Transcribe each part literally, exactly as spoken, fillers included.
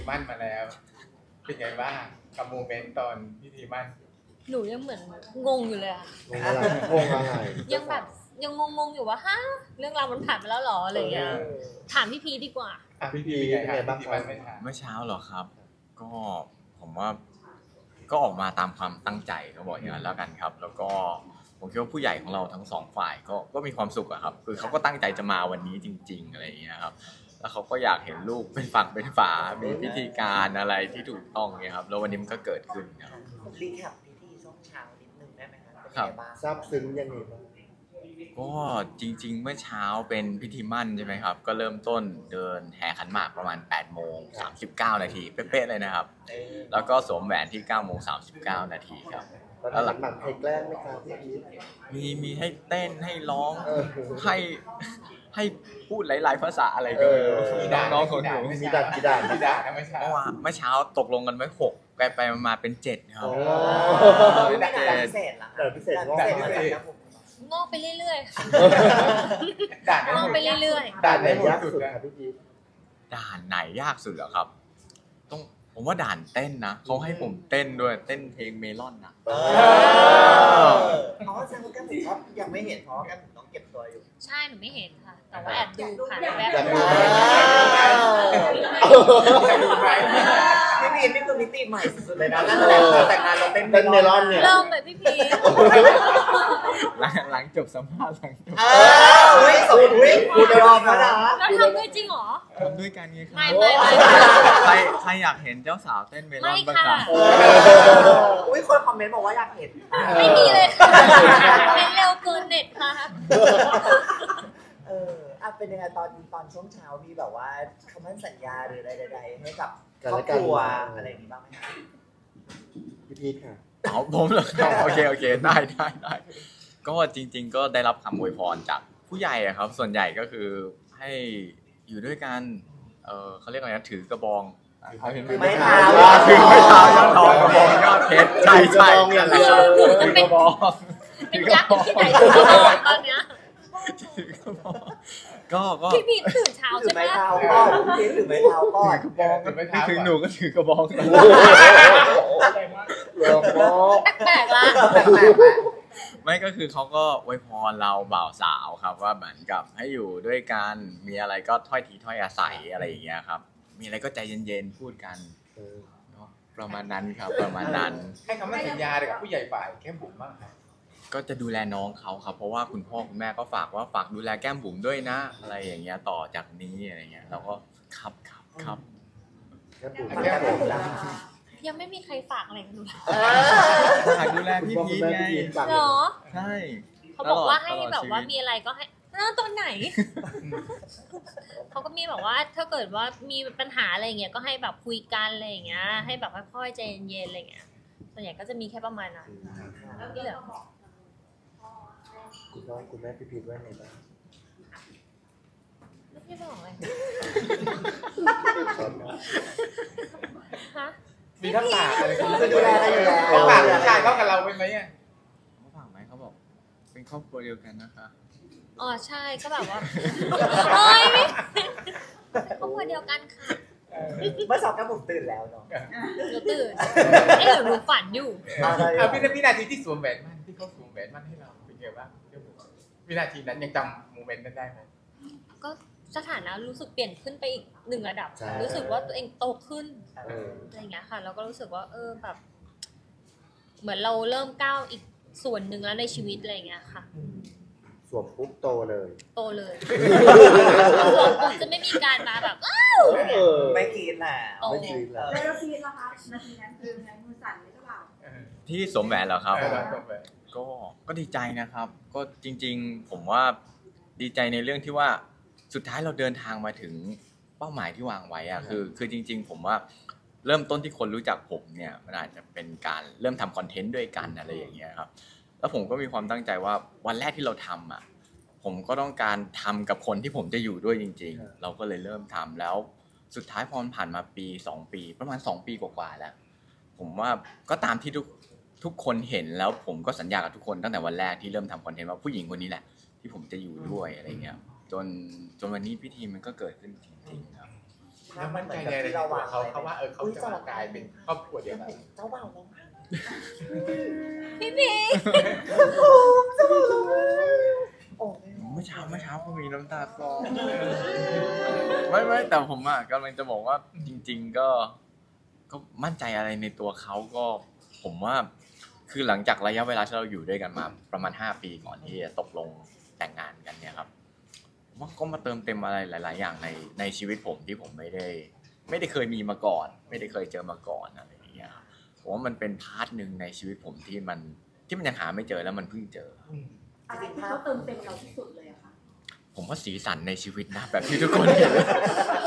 มั่นมาแล้วเป็นไงบ้างกับโมเมนต์ตอนพิธีมั่นหนูยังเหมือนงงอยู่เลยอะงงอะไรงงอะไรยังแบบยังงงๆอยู่ว่าฮะเรื่องราวมันผ่านไปแล้วหรออะไรเงี้ยถามพี่พีดีกว่าพี่พีเป็นไงบ้างครับเมื่อเช้าเหรอครับก็ผมว่าก็ออกมาตามความตั้งใจก็บอกอย่างนั้นแล้วกันครับแล้วก็ผมคิดว่าผู้ใหญ่ของเราทั้งสองฝ่ายก็ก็มีความสุขอะครับคือเขาก็ตั้งใจจะมาวันนี้จริงๆอะไรอย่างเงี้ยครับแล้วเขาก็อยากเห็นลูกเป็นฝั่งเป็นฝามีพิธีการอะไรที่ถูกต้องเนี่ยครับแล้ววันนี้มันก็เกิดขึ้นครับรีแคปพิธีช่วงเช้านิดนึงได้ไหมครับเป็นไงบ้างซาบซึ้งยังไงบ้างก็จริงๆเมื่อเช้าเป็นพิธีมั่นใช่ไหมครับก็เริ่มต้นเดินแห่ขันหมากประมาณแปดโมงสามสิบเก้านาทีเป๊ะๆเลยนะครับแล้วก็สวมแหวนที่เก้าโมงสามสิบเก้านาทีครับแล้วหลังหมักใครแกล้งไหมครับพี่พีมีมีให้เต้นให้ร้องให้ให้พูดหลายๆภาษาอะไรก็น้องๆคนหนูมีด่านกี่ด่านกี่ด่านเมื่อเช้าเมื่อเช้าตกลงกันไว้หกไปไปมาเป็นเจ็ดครับด่านพิเศษล่ะด่านพิเศษด่านพิเศษงอกไปเรื่อยๆด่านงอกไปเรื่อยๆด่านไหนยากสุดครับพี่พีด่านไหนยากสุดเหรอครับต้องผมว่าด่านเต้นนะเขาให้ผมเต้นด้วยเต้นเพลงเมลอนนะอ๋อแสดงว่าแก้มผมก็ยังไม่เห็นเพราะแก้มผมต้องเก็บตัวอยู่ใช่หนูไม่เห็นค่ะแต่ว่าแอบดูผ่านแวบพี่พีนี่คือมิติใหม่สุดเลยนะนั่นแหละแต่งงานเราเต้นเมลอนเนี่ยเริ่มเลยพี่พีหลังหลังจบสัมภาษณ์หลังจบอ้าวเฮ้ยสมมติกูยอมแล้วนะแล้วทำด้วยจริงเหรอทำด้วยกันไงครับไม่ไม่ไม่ใครใครอยากเห็นเจ้าสาวเต้นเมลอนบ้างครับอุ้ยคนคอมเมนต์บอกว่าอยากเห็นไม่มีเลยค่ะเน็ตเร็วเกินเน็ตค่ะเอออ่ะเป็นยังไงตอนตอนช่วงเช้ามีแบบว่าคำมั่นสัญญาหรืออะไรใดๆให้กับครอบครัวอะไรอย่างนี้บ้างไหมคะพี่พีค่ะอ๋อผมเหรอครับโอเคโอเคได้ได้ได้ก็จริงๆก็ได้รับคำอวยพรจากผู้ใหญ่อะครับส่วนใหญ่ก็คือให้อยู่ด้วยกันเออเขาเรียกอะไรนะถือกระบองถือไม้เท้าถือไม้เท้ายอดทองกระบองยอดเพชรใช่ใช่ถือกระบองเป็นยักษ์ที่ไหนถือกระบองตอนเนี้ยก็ก็พี่พีตื่นเช้าใช่ไหมถือไม้เท้าก่อนพี่ถือไม้เท้าก่อนถือกระบองพี่ถึงหนูก็ถือกระบองแปลกละไม่ก็คือเขาก็อวยพรเราบ่าวสาวครับว่าเหมือนกับให้อยู่ด้วยกันมีอะไรก็ถ้อยทีถ้อยอาศัยอะไรอย่างเงี้ยครับมีอะไรก็ใจเย็นๆพูดกันเนาะประมาณนั้นครับประมาณนั้นให้คำมั่นสัญญากับผู้ใหญ่ฝ่ายแก้มบุ๋มบ้างครับก็จะดูแลน้องเขาครับเพราะว่าคุณพ่อคุณแม่ก็ฝากว่าฝากดูแลแก้มบุ๋มด้วยนะอะไรอย่างเงี้ยต่อจากนี้อะไรเงี้ยเราก็ครับครับครับแก้มบุ๋มแก้มบุ๋มยังไม่มีใครฝากอะไรกันเลยฝากดูแลพี่พีทไงเหรอใช่เขาบอกว่าให้แบบว่ามีอะไรก็ให้แล้วตัวไหนเขาก็มีแบบว่าถ้าเกิดว่ามีปัญหาอะไรอย่างเงี้ยก็ให้แบบคุยกันอะไรอย่างเงี้ยให้แบบค่อยๆใจเย็นๆอะไรอย่างเงี้ยส่วนใหญ่ก็จะมีแค่ประมาณนั้นแล้วที่เหลือคุณพ่อคุณแม่พี่พีทว่าไงบ้างไม่บอกเลยฮะมีทั้งฝากอะไรจะดูแลอะไรอยู่แล้วเขาฝากผู้ชายเขากับเราเป็นไหมอ่ะเขาฝากไหมเขาบอกเป็นครอบครัวเดียวกันนะคะอ๋อใช่ก็แบบว่าเฮ้ยครอบครัวเดียวกันค่ะเมื่อสองแก้มบุ๋มตื่นแล้วเนาะหนูตื่นเอ๊ะหนูฝันอยู่เอาพี่พี่นาทีที่สวมแหวนมั่นที่เขาสวมแหวนมั่นให้เราเป็นไงบ้างวินาทีนั้นยังจำโมเมนต์นั้นได้ไหมก็สถานะรู้สึกเปลี่ยนขึ้นไปอีกหนึ่งระดับรู้สึกว่าตัวเองโตขึ้นอะไรอย่างเงี้ยค่ะแล้วก็รู้สึกว่าเออแบบเหมือนเราเริ่มก้าวอีกส่วนหนึ่งแล้วในชีวิตอะไรอย่างเงี้ยค่ะสวมปุ๊บโตเลยโตเลยสวมปุ๊บจะไม่มีการมาแบบอ้าวไม่กินแหละไม่กินแล้วแล้วพีนะคะนาทีนั้นคือไงมือสั่นหรือเปล่าที่สวมแหวนเหรอครับก็ก็ดีใจนะครับก็จริงๆผมว่าดีใจในเรื่องที่ว่าสุดท้ายเราเดินทางมาถึงเป้าหมายที่วางไว้อะคือคือจริงๆผมว่าเริ่มต้นที่คนรู้จักผมเนี่ยมันอาจจะเป็นการเริ่มทำคอนเทนต์ด้วยกันอะไรอย่างเงี้ยครับแล้วผมก็มีความตั้งใจว่าวันแรกที่เราทำอ่ะผมก็ต้องการทำกับคนที่ผมจะอยู่ด้วยจริงๆเราก็เลยเริ่มทำแล้วสุดท้ายพอผ่านมาปีสองปีประมาณสองปีกว่าๆแล้วผมว่าก็ตามที่ทุกทุกคนเห็นแล้วผมก็สัญญากับทุกคนตั้งแต่วันแรกที่เริ่มทำคอนเทนต์ว่าผู้หญิงคนนี้แหละที่ผมจะอยู่ด้วยอะไรเงี้ยจนจนวันนี้พิธีมันก็เกิดขึ้นจริงๆครับภาแล้พวมัมั่นนเหมืใจอนกับในที่ตัเราววางเขาไว้เขาว่าเออเขาจะมากลายเป็นครอบครัวเดียวกันเจ้าบ่าวแล้วมั้งพี่พีเจ้าบ่าวแล้วมั้งโอ้เมื่อเช้าเมื่อเช้าผมมีน้ำตาคลอไม่ไม่แต่ผมอ่ะกำลังจะบอกว่าจริง ๆ ก็ก็มั่นใจอะไรในตัวเขาก็ ผมว่าคือหลังจากระยะเวลาที่เราอยู่ด้วยกันมาประมาณห้าปีก่อนที่จะตกลงแต่งงานกันเนี่ยครับผมว่าก็มาเติมเต็มอะไรหลาย ๆ อย่างในในชีวิตผมที่ผมไม่ได้ ไม่ได้เคยมีมาก่อน ไม่ได้เคยเจอมาก่อนอะไรอย่างเงี้ยผมว่ามันเป็นพาร์ทหนึ่งในชีวิตผมที่มันที่มันยังหาไม่เจอแล้วมันเพิ่งเจออะไรที่เขาเติมเต็มเราที่สุดเลยอะค่ะผมว่าสีสันในชีวิตนะแบบที่ทุกคนเห็นเลย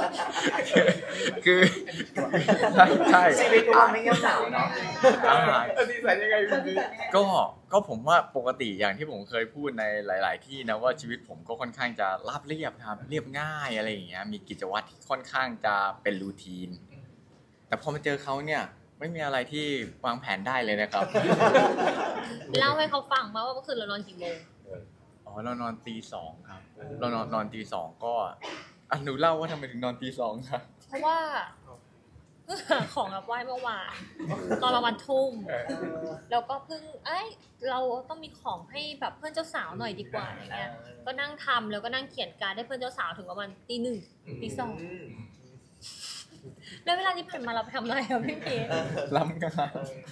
คือใช่ใช่ชีวิตเราไม่เงียบเหงาเนาะอ่าเออดีใส่ยังไงพี่ก็ก็ผมว่าปกติอย่างที่ผมเคยพูดในหลาย ๆ ที่นะว่าชีวิตผมก็ค่อนข้างจะราบเรียบครับเรียบง่ายอะไรอย่างเงี้ยมีกิจวัตรที่ค่อนข้างจะเป็นรูทีน แต่พอมาเจอเขาเนี่ยไม่มีอะไรที่วางแผนได้เลยนะครับเล่าให้เขาฟังมาว่าเมื่อคืนเรานอนกี่โมงอ๋อเรานอนตีสองครับเรานอนนอนตีสองก็อ่ะหนูเล่าว่าทำไมถึงนอนตีสองครับเพราะว่าเพิ่งหาของรับไหว้เมื่อวานตอนประมาณทุ่มเออแล้วก็เพิ่งเอ้ยเราต้องมีของให้แบบเพื่อนเจ้าสาวหน่อยดีกว่าอะไรเงี้ยก็นั่งทำแล้วก็นั่งเขียนการ์ดให้เพื่อนเจ้าสาวถึงประมาณตีหนึ่งตีสองแล้วเวลาที่ผ่านมาเราไปทำอะไรอะพี่พีชล้ำกัน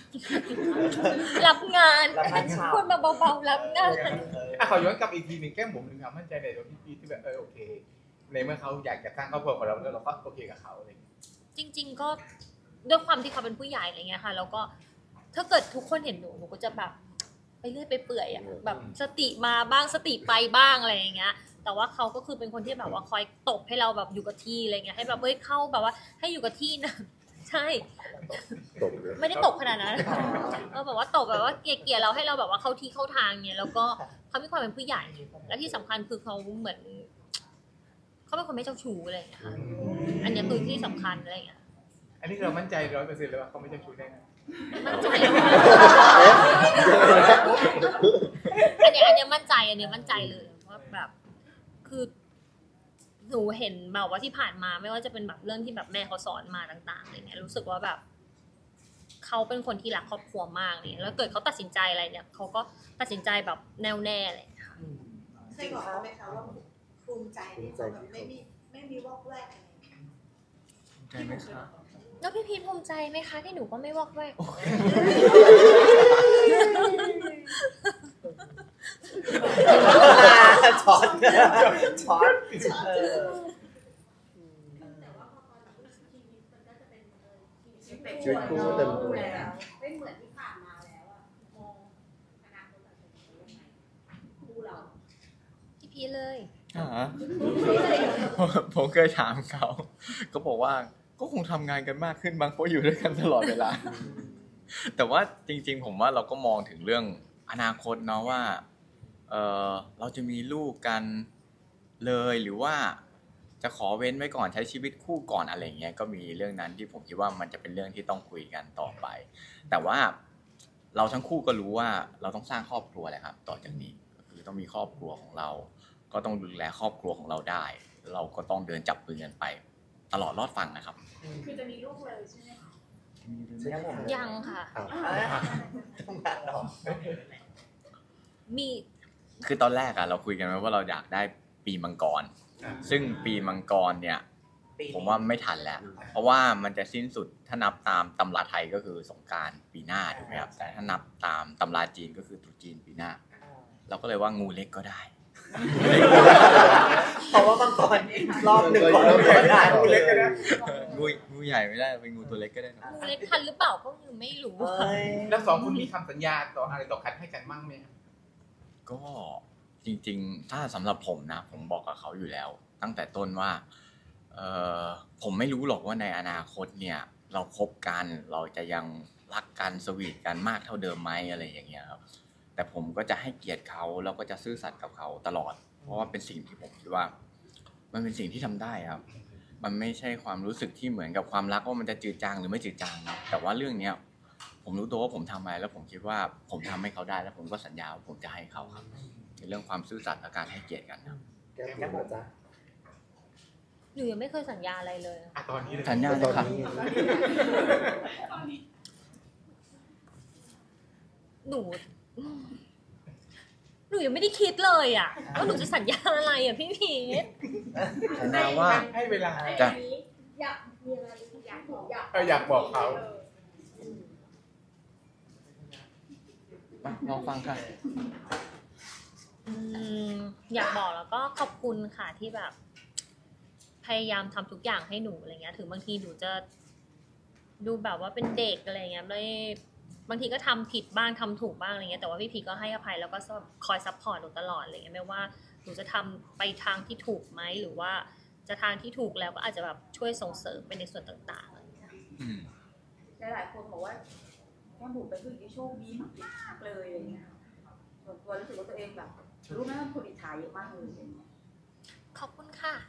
รับงานรับงานเช้าพูดมาเบาๆรับงานอ่ะขอย้อนกลับอีกทีหนึ่งแก้มผมถึงความมั่นใจในตัวพี่พีที่แบบเออโอเค ในเมื่อเขาอยากจะสร้างครอบครัวของเราแล้วเราก็โอเคกับเขาอะไรอย่างเงี้ยจริง ๆ ก็ด้วยความที่เขาเป็นผู้ใหญ่อะไรเงี้ยค่ะแล้วก็ถ้าเกิดทุกคนเห็นหนูหนูก็จะแบบไปเรื่อยไปเปื่อยอะแบบสติมาบ้างสติไปบ้างอะไรอย่างเงี้ย แต่ว่าเขาก็คือเป็นคนที่แบบว่าคอยตบให้เราแบบอยู่กับที่อะไรเงี้ยให้แบบเฮ้ยเข้าแบบว่าให้อยู่กับที่นะ ใช่ตกเลยไม่ได้ตบขนาดนั้นเออแบบว่าตบแบบว่าเกลี่ยๆเราให้เราแบบว่าเข้าที่เข้าทางเนี่ยแล้วก็เขามีความเป็นผู้ใหญ่ และที่สำคัญคือเขาเหมือนเขาเป็นคนไม่เจ้าชู้อะไรอย่างเงี้ยค่ะอันเนี้ยคือที่สำคัญอะไรอย่างเงี้ยอันนี้เรามั่นใจร้อยเปอร์เซ็นต์เลยว่าเขาไม่ใช่ชู้แน่นอนมั่นใจอันเนี้ยอันเนี้ยมั่นใจอันเนี้ยมั่นใจเลยว่าแบบคือหนูเห็นแบบว่าที่ผ่านมาไม่ว่าจะเป็นแบบเรื่องที่แบบแม่เขาสอนมาต่างๆอะไรเงี้ยรู้สึกว่าแบบเขาเป็นคนที่รักครอบครัวมากเนี่ยแล้วเกิดเขาตัดสินใจอะไรเนี่ยเขาก็ตัดสินใจแบบแน่วแน่อะไรอย่างเลยค่ะเคยบอกเขาไหมคะว่าภูมิใจที่เขาแบบไม่มีไม่มีวอกแวกอะไรอย่างเงี้ยใช่ไหมครับแล้วพี่พีทภูมิใจไหมคะที่หนูก็ไม่วอกแวกช็อตช็อตเออแต่ว่าพอตอนหลังชีวิตมันก็จะเป็นเออชีวิตชีวิตคู่เต็มตัวแล้วไม่เหมือนที่ผ่านมาแล้วอะมองอนาคตเราจะเป็นยังไงคู่เราพี่พีทเลยอ่าผมผมเคยถามเขาก็บอกว่าก็คงทำงานกันมากขึ้นบางเพราะอยู่ด้วยกันตลอดเวลา แต่ว่าจริง ๆ ผมว่าเราก็มองถึงเรื่องอนาคตเนาะว่าเออเราจะมีลูกกันเลยหรือว่าจะขอเว้นไว้ก่อนใช้ชีวิตคู่ก่อนอะไรเงี้ยก็มีเรื่องนั้นที่ผมคิดว่ามันจะเป็นเรื่องที่ต้องคุยกันต่อไป แต่ว่าเราทั้งคู่ก็รู้ว่าเราต้องสร้างครอบครัวแหละครับ ต่อจากนี้ก็คือต้องมีครอบครัวของเรา ก็ต้องดูแลครอบครัวของเราได้ เราก็ต้องเดินจับมือกันไป ตลอดรอดฟังนะครับคือจะมีลูกเลยใช่ไหมคะยังผมยังค่ะทำงานหรอมีคือตอนแรกอะเราคุยกันไว้ว่าเราอยากได้ปีมังกร ซึ่งปีมังกรเนี่ยผมว่าไม่ทันแล้ว เพราะว่ามันจะสิ้นสุดถ้านับตามตำราไทยก็คือสงกรานต์ปีหน้าถูกไหมครับแต่ถ้านับตามตำราจีนก็คือตรุษจีนปีหน้า เราก็เลยว่างูเล็กก็ได้เพราะว่าบางตอนอีกรอบหนึ่งก่อนเราไม่ได้งูเล็กก็ได้งูงูใหญ่ไม่ได้เป็นงูตัวเล็กก็ได้นะงูเล็กทันหรือเปล่าก็ยังไม่รู้เอ้ยแล้วสองคนมีคำสัญญาต่ออะไรต่อกันให้กันมั่งไหมครับก็จริงๆ ถ้าสำหรับผมนะผมบอกกับเขาอยู่แล้ว ตั้งแต่ต้นว่าเออผมไม่รู้หรอกว่าในอนาคตเนี่ยเราคบกันเราจะยังรักกันสวีทกันมากเท่าเดิมไหมอะไรอย่างเงี้ยครับแต่ผมก็จะให้เกียรติเขาแล้วก็จะซื่อสัตย์กับเขาตลอด เพราะว่าเป็นสิ่งที่ผมคิดว่า มันเป็นสิ่งที่ทำได้ครับ มันไม่ใช่ความรู้สึกที่เหมือนกับความรักว่ามันจะจืดจางหรือไม่จืดจางนะแต่ว่าเรื่องเนี้ยผมรู้ตัวว่าผมทำไปแล้วผมคิดว่าผมทำให้เขาได้แล้วผมก็สัญญาว่าผมจะให้เขาครับในเรื่องความซื่อสัตย์และการให้เกียรติกันครับแก้มบุ๋มนะจ๊ะหนูยังไม่เคยสัญญาอะไรเลยอ่ะตอนนี้เลยสัญญาตเลอย นค่ะนี้หนูหนูยังไม่ได้คิดเลยอ่ะว่าหนูจะสัญญาอะไรอ่ะพี่พีทสัญญาว่าให้เวลาไอ้จ้ะอันนี้อยากมีอะไรอยากบอกอยากเอออยากบอกเขามาลองฟังค่ะอืมอยากบอกแล้วก็ขอบคุณค่ะที่แบบ พยายามทำทุกอย่างให้หนูอะไรเงี้ยถึงบางทีหนูจะดูแบบว่าเป็นเด็กอะไรเงี้ยไม่บางทีก็ทำผิดบ้างทำถูกบ้างอะไรเงี้ยแต่ว่าพี่พีก็ให้อภัยแล้วก็คอยซัพพอร์ตหนูตลอดอะไรเงี้ยไม่ว่าหนูจะทำไปทางที่ถูกไหมหรือว่าจะทางที่ถูกแล้วก็อาจจะแบบช่วยส่งเสริมไปในส่วนต่างๆอะไรเงี้ยอืมหลายๆคนบอกว่าแก้มบุ๋มเป็นผู้หญิงที่โชคดีมากๆเลยอะไรเงี้ยส่วนตัวรู้สึกว่าตัวเองแบบรู้ไหมว่าคนอิจฉาเยอะมากเลยอะไรเงี้ยขอบคุณค่ะ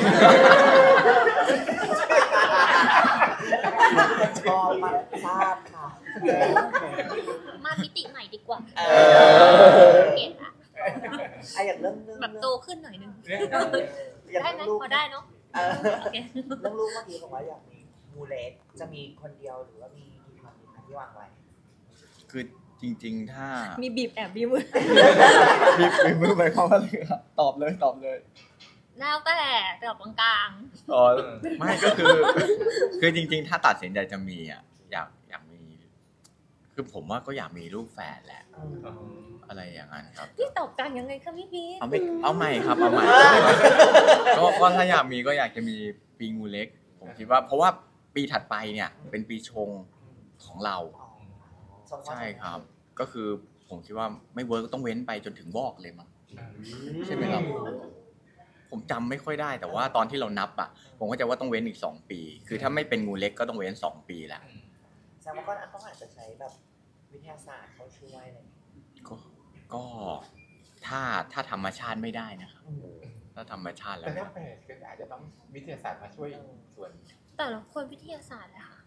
ชอบมากทราบค่ะมามิติใหม่ดีกว่าเออเปลี่ยนละอะอย่างเรื่องเรื่องแบบโตขึ้นหน่อยนึงอย่างได้ไหมลูกพอได้เนาะเออโอเคเรื่องลูกเมื่อกี้บอกว่าอยากมีมูเล็กจะมีคนเดียวหรือว่ามีกี่คนดีคะที่วางไว้คือจริง ๆ ถ้ามีบีบแอบบีบมือมีมีมือหมายความว่าอะไรครับตอบเลยตอบเลยแล้วแต่แต่แบบกลางอ๋อไม่ก็คือ คือจริง ๆ ถ้าตัดสินใจจะมีอ่ะอยากอยากมี คือผมว่าก็อยากมีลูกแฝดแหละ อะไรอย่างนั้นครับๆพี่ตอบกลางยังไงคะพี่พีทเอาไม่เอาใหม่ครับเอาใหม่ก็ก็ถ้าอยากมีก็อยากจะมีปีงูเล็ก ผมคิดว่าเพราะว่าปีถัดไปเนี่ยเป็นปีชงของเรา ใช่ครับ ก็คือผมคิดว่าไม่เวิร์กก็ต้องเว้นไปจนถึงวอกเลยมั้งใช่ไหมครับผมจำไม่ค่อยได้แต่ว่าตอนที่เรานับอ่ะผมก็จะว่าต้องเว้นอีกสองปี คือถ้าไม่เป็นงูเล็กก็ต้องเว้นสองปีแหละแสดงว่าก็ต้องอาจจะใช้แบบวิทยาศาสตร์เขาช่วยอะไรอย่างเงี้ยก็ก็ถ้าถ้าธรรมชาติไม่ได้นะครับอืมถ้าธรรมชาติแล้แต่วถ้าแฝดก็อาจจะต้องวิทยาศาสตร์มาช่วยส่วนแต่ละคนวิทยาศาสตร์เลยค่ะ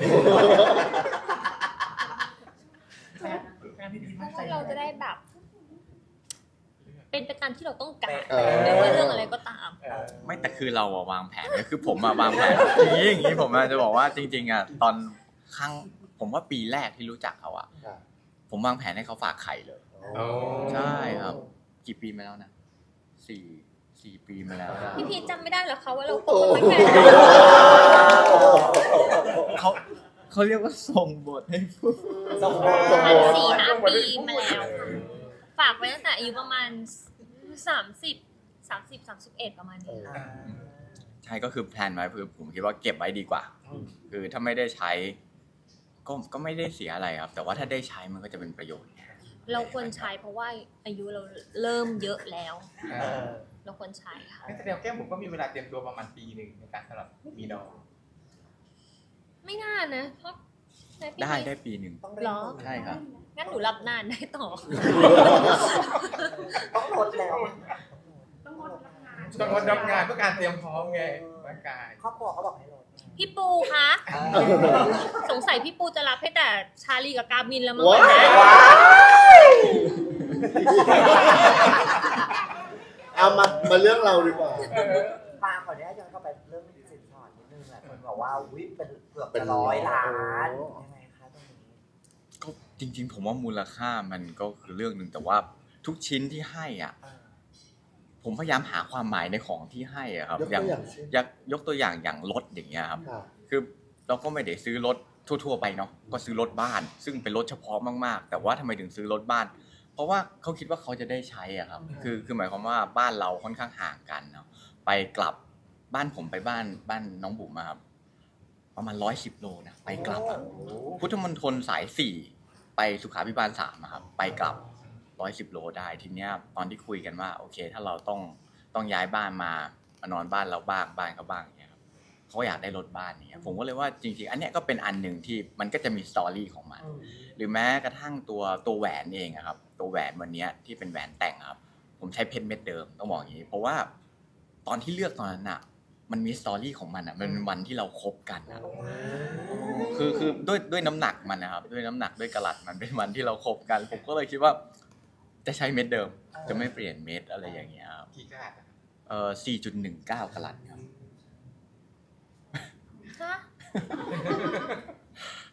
เพราะเราจะได้แบบ เป็นไปตามที่เราต้องการเออไม่ว่าเรื่องอะไรก็ตามเออไม่แต่คือเราอะวางแผนก็คือผมอะวางแผนอย่างนี้อย่างนี้ผมอะจะบอกว่าจริง ๆอะตอนครั้งผมว่าปีแรกที่รู้จักเขาอะครับผมวางแผนให้เขาฝากไข่เลยโอ้ใช่ครับ กี่ปีมาแล้วนะสี่สี่ปีมาแล้วพี่พีทจำไม่ได้เหรอคะว่าเราคบกันมาแค่ไหนเขาเขาเรียกว่าส่งบทให้พูดส่งประมาณโบสี่ห้าปีมาแล้วค่ะฝากไว้ตั้งแต่อายุประมาณสามสิบสามสิบสามสิบเอ็ดประมาณนี้อ่าใช่ก็คือแพลนไว้คือผมคิดว่าเก็บไว้ดีกว่า คือถ้าไม่ได้ใช้ ก็ก็ไม่ได้เสียอะไรครับ แต่ว่าถ้าได้ใช้มันก็จะเป็นประโยชน์เราควรใช้เพราะว่าอายุเราเริ่มเยอะแล้วเอเอออเราควรใช้ค่ะงั้นแสดงว่าแก้มผมก็มีเวลาเตรียมตัวประมาณปีหนึ่งในการสำหรับมีน้องไม่น่านะเพราะใช่พี่ได้พีทได้ปีหนึ่งต้องเร่งเหรอมือใช่ครับงั้นหนูรับนานได้ต่อต้องลดแล้วต้องงดรับงานต้องงดรับงานเพื่อการเตรียมพร้อมไงร่างกายครอบครัวเขาบอกให้ลดพี่ปูคะเออสงสัยพี่ปูจะรับให้แต่ชาลีกับกามินแล้วมั้งว้าคะเอามามาเรื่องเราดีกว่าปาขออนุญาตย้อนกลับไปเรื่องสินสอดนิดนึงหลายคนบอกว่าวิเป็นเกือบเป็นจะร้อยล้านโอ้ยังไงคะตรงนี้ก็จริง ๆ ผมว่ามูลค่ามันก็คือเรื่องหนึ่งแต่ว่าทุกชิ้นที่ให้อ่ะอ่าผมพยายามหาความหมายในของที่ให้อ่ะครับยกตัวอย่างเช่นยกยกตัวอย่างอย่างรถอย่างเงี้ยครับค่ะคือเราก็ไม่ได้ซื้อรถทั่วๆไปเนาะก็ซื้อรถบ้าน ซึ่งเป็นรถเฉพาะมากๆ แต่ว่าทำไมถึงซื้อรถบ้าน เพราะว่าเขาคิดว่าเขาจะได้ใช้อ่ะครับ คือคือหมายความว่าบ้านเราค่อนข้างห่างกันเนาะไปกลับบ้านผมไปบ้านบ้านน้องบุ๋มอะครับ ประมาณร้อยสิบโลนะไปกลับอะพุทธมณฑลสายสี่ไปสุขาภิบาลสามอะครับไปกลับร้อยสิบโลได้ทีเนี้ยตอนที่คุยกันว่าโอเค ถ้าเราต้องต้องย้ายบ้านมามานอนบ้านเราบ้างบ้านเขาบ้างอย่างเงี้ยครับเขาอยากได้รถบ้านเนี่ยผมก็เลยว่าจริงๆ อันเนี้ยก็เป็นอันหนึ่งที่มันก็จะมีสตอรี่ของมันอืมหรือแม้กระทั่งตัวตัวแหวนเองอะครับ ตัวแหวนวันเนี้ยที่เป็นแหวนแต่งอะครับ ผมใช้เพชรเม็ดเดิมต้องบอกอย่างนี้ เพราะว่าตอนที่เลือกตอนนั้นอะมันมีสตอรี่ของมันอะมันเป็นวันที่เราคบกันอะคือคือด้วยด้วยน้ำหนักมันนะครับ ด้วยน้ำหนักด้วยกะลัดมันเป็นวันที่เราคบกัน ผมก็เลยคิดว่า จะใช้เม็ดเดิม จะไม่เปลี่ยนเม็ดอะไรอย่างเงี้ยครับกี่กะรัตอะเอ่อ สี่จุดหนึ่งเก้ากะลัดครับ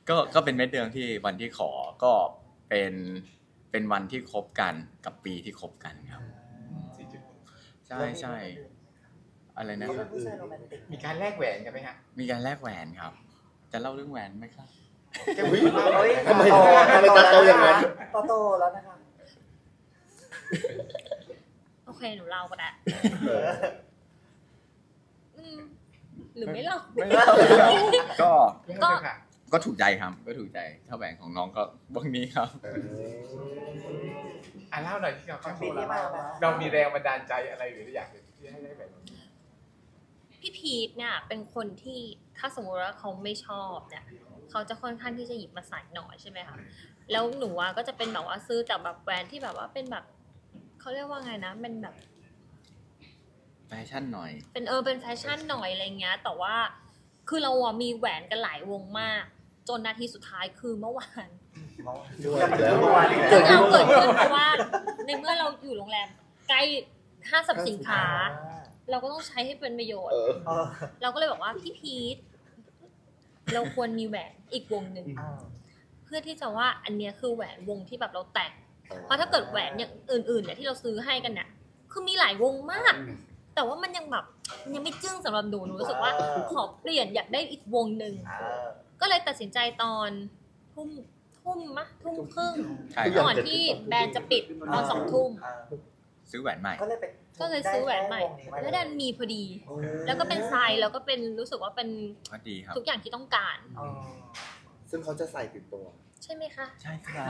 ก็ก็เป็นเม็ดเดือนที่วันที่ขอก็เป็นเป็นวันที่คบกันกับปีที่คบกันครับสี่จุดใช่ใช่อะไรนะเขาคเป็รับนผู้ชายโรแมนติกมีการแลกแหวนกันไหมฮะมีการแลกแหวนครับ จะเล่าเรื่องแหวนไหมครับแก้มบุ๋มว่าเฮ้ยทำไมทำไมตาโตอย่างนั้นโตโตแล้วนะคะโอเคหนูเล่าก็ได้เอออืมหรือไม่เล่าไม่เล่าก็ก็ก็ถูกใจครับ ก็ถูกใจถ้าแหวนของน้องก็วงนี้ครับเอออ่ะเล่าหน่อยที่เรามันโชมีว์ที่มาเราไหมเรามีแรงบันดาลใจอะไรหรืออยากที่ให้ได้แบบนี้พี่พีทเนี่ยเป็นคนที่ถ้าสมมติว่าเขาไม่ชอบเนี่ยเขาจะค่อนข้างที่จะหยิบมาใส่หน่อยใช่ไหมคะแล้วหนูก็จะเป็นแบบว่าซื้อแต่แบบแบรนด์ที่แบบว่าเป็นแบบเขาเรียกว่าไงนะเป็นแบบแฟชั่นหน่อยเป็นเออเป็นแฟชั่นหน่อยอะไรเงี้ยแต่ว่าคือเราอะมีแหวนกันหลายวงมาก จนนาทีสุดท้ายคือเมื่อวานด้วยเกิดเมื่อวานนี่แหละเกิดเราเกิดขึ้นเพราะว่าในเมื่อเราอยู่โรงแรมใกล้ห้างสรรพสินค้า เราก็ต้องใช้ให้เป็นประโยชเอน์อเออเราก็เลยบอกว่าพี่พีทเราควรมีแหวนอีกวงหนึ่งอ่าเพื่อที่จะว่าอันเนี้ยคือแหวนวงที่แบบเราแต่งเพราะถ้าเกิดแหวนอย่างอื่นๆเนี่ยที่เราซื้อให้กันเนี่ยคือมีหลายวงมาก แต่ว่ามันยังแบบมันยังไม่จึ้งสำหรับหนูหนูรู้สึกว่าขอเปลี่ยนอยากได้อีกวงหนึ่งเออก็เลยตัดสินใจตอนทุ่มทุ่มมะทุ่มครึ่งใช่ทุกคย่ารับก่อนที่แบรนด์จะปิดตอนสองทุ่มเออซื้อแหวนใหม่ก็เลยไปก็เลยซื้อแหวนใหม่ได้ค่วงแล้วดันมีพอดีโอ้ยแล้วก็เป็นไซส์แล้วก็เป็นรู้สึกว่าเป็นก็ดีครับทุกอย่างที่ต้องการอ๋อซึ่งเขาจะใส่ติดตัวใช่ไหมคะใช่ครับ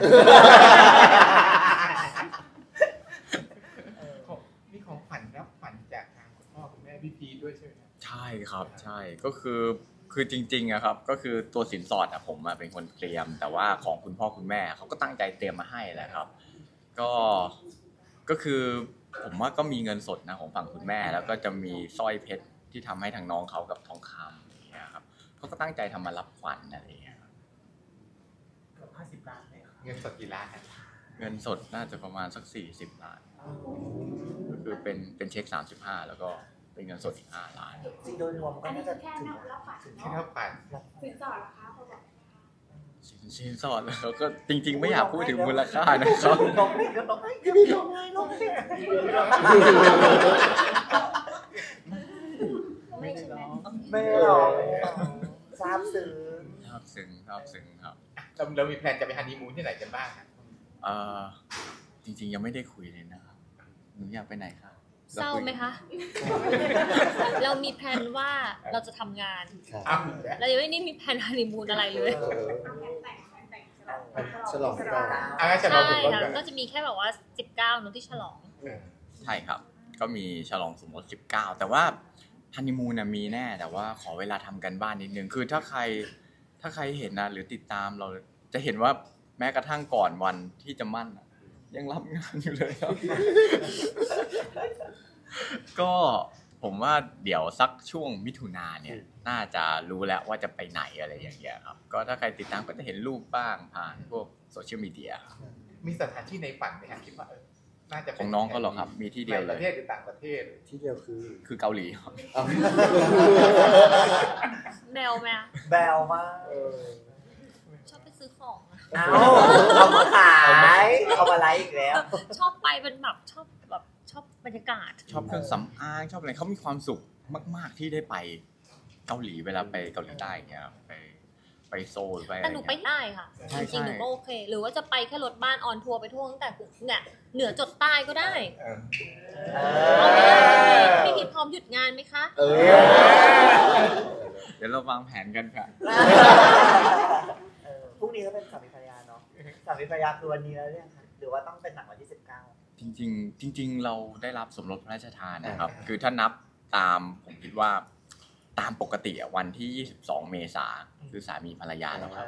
มีของขวัญรับขวัญจากทางคุณพ่อคุณแม่พี่พีด้วยใช่ไหมครับใช่ครับใช่ก็คือคือจริงๆอะครับก็คือตัวสินสอดอะผมอะเป็นคนเตรียม แต่ว่าของคุณพ่อคุณแม่เขาก็ตั้งใจเตรียมมาให้แหละครับ ก็ก็คือผมว่าก็มีเงินสดนะของฝั่งคุณแม่ แล้วก็จะมีสร้อยเพชรที่ทำให้ทางน้องเขากับทองคำอย่างเงี้ยครับเขาก็ตั้งใจทำมารับขวัญอะไรอย่างเงี้ยครับเกือบห้าสิบล้านเลยเงินสดกี่ล้านฮะเงินสดน่าจะประมาณสักสี่สิบล้านก็คือเป็นเป็นเช็คสามสิบห้าแล้วก็เป็นเงินสดอีกห้าล้านจริงโดยรวมก็อันนี้น่าจะคือแค่ถึงนับรับฝันแค่เนาะเท่ากันสินสอดเหรอคะเขาบอกสินสินสอดแล้วก็จริง ๆ ไม่อยากพูดถึงมูลค่านะครับลงให้ก็ลงให้ก็มีลงให้ลงให้ไม่ใช่ไหมไม่หรอกทราบซึ้งชอบซึ้งชอบซึ้งครับเราเรามีแพลนจะไปฮันนีมูนที่ไหนกันบ้างครับเอ่อจริงๆยังไม่ได้คุยเลยนะครับหนูอยากไปไหนคะเศร้าไหมคะ เรามีแผนว่าเราจะทำงานครับอ้าวเรายังไม่ได้มีแผนฮันนีมูนอะไรเลยเออเอาแค่แต่งแค่แต่งใช่ไหมฉลองกันอ่ะงั้นจะเราใช่ถูกรถค่ะกันก็จะมีแค่แบบว่าสิบเก้าเนอะที่ฉลองใช่ครับ ก็มีฉลองสมรสสิบเก้าแต่ว่าฮันนีมูนน่ะมีแน่ แต่ว่าขอเวลาทำกันบ้านนิดนึงคือถ้าใครถ้าใครเห็นนะหรือติดตามเราจะเห็นว่าแม้กระทั่งก่อนวันที่จะมั่นน่ะยังรับงานอยู่เลยครับ ก็ผมว่าเดี๋ยวสักช่วงมิถุนาเนี่ยน่าจะรู้แล้วว่าจะไปไหนอะไรอย่างเงี้ยครับก็ถ้าใครติดตามก็จะเห็นรูปบ้างผ่านพวกโซเชียลมีเดียครับมีสถานที่ในฝันไหมฮะคิดว่าเออน่าจะของน้องเขาเหรอครับมีที่เดียวในเลประยเทศหรือต่างประเทศที่เดียวคือคือเกาหลีครับเอาแบลไหมอะแบลมากเออชอบไปซื้อของอะเอาเอามาขายเอามาไลฟ์อีกแล้วชอบไปเป็นแบบชอบแบบชอบบรรยากาศชอบเครื่องสำอางชอบอะไรเขามีความสุขมาก ๆที่ได้ไปเกาหลีเวลาไปเกาหลีใต้อย่างเงี้ยครับไปไปโซลไปอะไรแต่หนูไปเงี้ยได้ค่ะใช่จริงๆใช่หนูก็โอเค หรือว่าจะไปแค่รถบ้านออนทัวร์ไปทั่วตั้งแต่เนี่ยเหนือจดใต้ก็ได้เออเอเอาไหมอพี่พีทพร้อมหยุดงานไหมคะเออเดี๋ยวเราวางแผนกันค่ะเออพรุ่งนี้ก็เป็นสามีภรรยาเนาะสามีภรรยาคือวันนี้แล้วเนี่ยค่ะหรือว่าต้องเป็นหนังวันที่สิบเก้าจริงๆ จริง ๆ เราได้รับสมรสพระราชทานนะครับ คือถ้านับตามผมคิดว่าตามปกติอะวันที่ยี่สิบสองเมษาคือสามีภรรยาแล้วครับ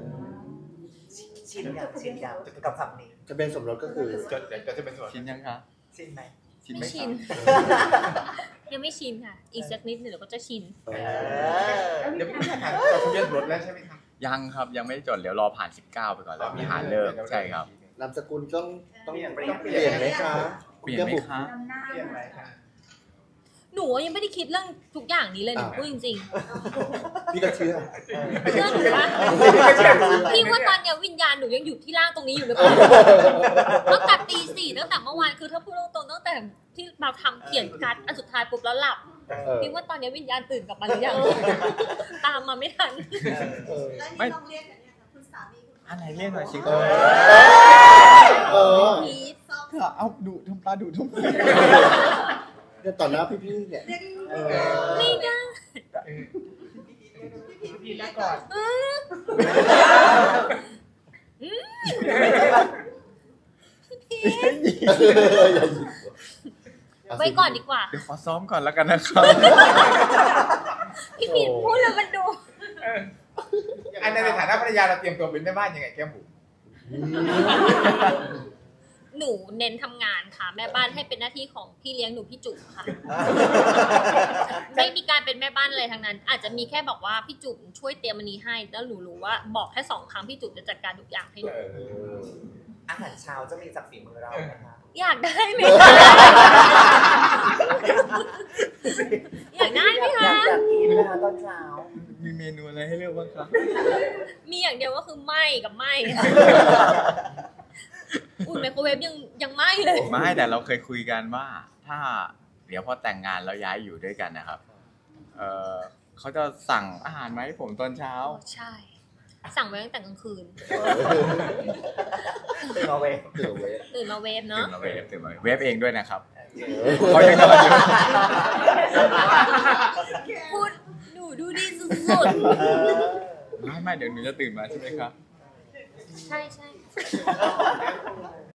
ชินอย่างชินอย่างกับคำนี้ทะเบียนสมรสก็คือจดเดี๋ยวจะเป็นส่วนชินยังคะชินไหมชินไหมไม่คชิรับน ยังไม่ชินค่ะ อีกสักนิดหนึ่งเดี๋ยวก็จะชินเอเอออเดี๋ยวพี่ทางจดทะเบียนรถแล้วใช่ไหมครับยังครับยังไม่ได้จดเดี๋ยวรอผ่านสิบเก้าไปก่อนแล้วมีหาเลิกใช่ครับนามสกุลต้องต้องเปลี่ยนเปลี่ยนไหมคะเปลี่ยนไหมคะนำหน้าเปลี่ยนไหมครับหหนูยังไม่ได้คิดเรื่องทุกอย่างนี้เลยหนูพูดจริงพี่ก็เชื่อๆเชื่อหนูว่าพี่ว่าตอนเนี้ยวิญญาณหนูยังอยู่ที่ร่างตรงนี้อยู่หรือเปล่าตั้งแต่ตีสี่ตั้งแต่เมื่อวานคือถ้าพูดตรงๆตั้งแต่ที่เราทำเขียนการ์ดอันสุดท้ายปุ๊บแล้วหลับเออพี่ว่าตอนนี้วิญญาณตื่นกลับมาหรือยังตามมาไม่ทันเออแล้วนี่ต้องเรียกกันเนี่ยนะคุณสามีคุณอะไรเรียกหน่อยสิเออเออพีทซ้อมเอาดุทำปลาดุทำปลาเนี่ยต่อหน้าพี่ๆเนี่ยเรียกเออไม่ได้พี่นะก่อนไว้ก่อนดีกว่าเดี๋ยวขอซ้อมก่อนแล้วกันนะครับพี่พีทพูดแล้วมันดูอันในฐานะภรรยาเราเตรียมตัวเป็นแม่บ้านยังไงแก้มบุ๋มหนูเน้นทำงานค่ะแม่บ้านให้เป็นหน้าที่ของพี่เลี้ยงหนูพี่จุ๋มค่ะ ไม่มีการเป็นแม่บ้านอะไรทั้งนั้น อาจจะมีแค่บอกว่าพี่จุ๋มช่วยเตรียมอันนี้ให้แล้วหนูรู้ว่าบอกแค่สองครั้งพี่จุ๋มจะจัดการทุกอย่างให้หนูอาหารเช้าจะมีจากฝีมือเราไหมคะอยากได้ไหมคะ อยากได้ไหมอยาคะกอยากกินนะคะตอนเช้ามีเมนูอะไรให้เลือกบ้างครับมีอย่างเดียวก็คือไหม้กับไหม้อุ่นไมโครเวฟยังยังไหม้เลยไม่แต่เราเคยคุยกันว่า ถ้าเดี๋ยวพอแต่งงานแล้วย้ายอยู่ด้วยกันนะครับ เออเขาจะสั่งอาหารมาให้ผมตอนเช้าใช่ สั่งไว้ตั้งแต่กลางคืนตื่นมาเว้ยเดี๋ยวเว้ยตื่นมาเวฟตื่เนาะนมาเวฟตื่นมาเวฟเองด้วยนะครับเออเขายังนอนอยู่พูดหนูดูดีสุดไม่ไม่เดี๋ยวหนูจะตื่นมาใช่ไหมครับๆ ใช่ใช่